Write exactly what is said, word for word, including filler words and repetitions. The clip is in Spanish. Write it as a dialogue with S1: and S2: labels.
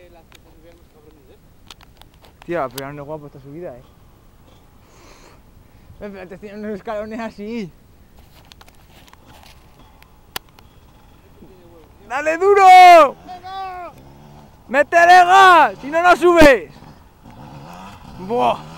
S1: que las que se subían los cabrones, ¿eh?
S2: Tía, pero no es guapo esta subida, eh. Pero te tienen unos escalones así. ¡Dale duro!
S1: ¡Venga!
S2: ¡Métele gas! ¡Si no, no subes! ¡Buah!